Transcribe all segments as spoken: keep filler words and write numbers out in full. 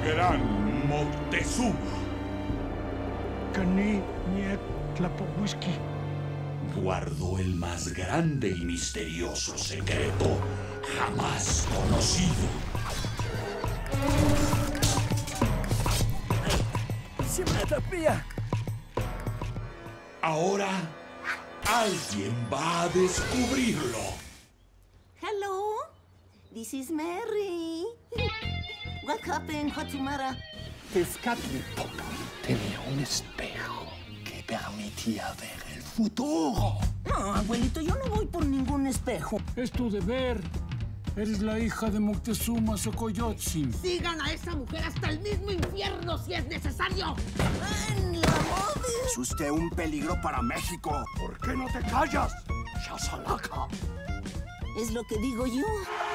gran Moctezuma. Caní, niet, Tlapohuisqui. Guardó el más grande y misterioso secreto jamás conocido. Ahora, alguien va a descubrirlo. Hello, this is Mary. What happened, Hochimara? Tezcatlipoca tenía un espejo que permitía ver el futuro. No, abuelito, yo no voy por ningún espejo. Es tu deber. Eres la hija de Moctezuma Xocoyotzin. Sigan a esa mujer hasta el mismo infierno si es necesario. ¡En la madre! Es usted un peligro para México. ¿Por qué no te callas, Shazalaka? Es lo que digo yo.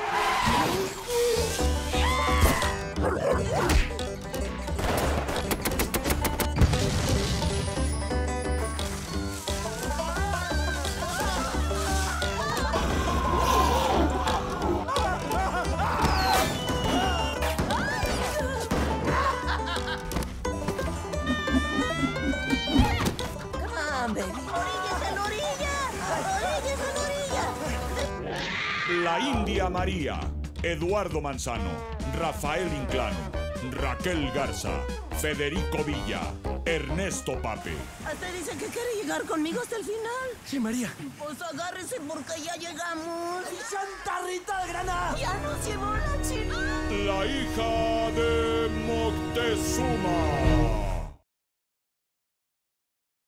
¡Orillas en orilla! ¡Orillas en orilla! La India María, Eduardo Manzano, Rafael Inclán, Raquel Garza, Federico Villa, Ernesto Pape. Hasta dice que quiere llegar conmigo hasta el final. Sí, María. Pues agárrese porque ya llegamos. ¡Santa Rita de Granada! ¡Ya nos llevó la china! La hija de Moctezuma.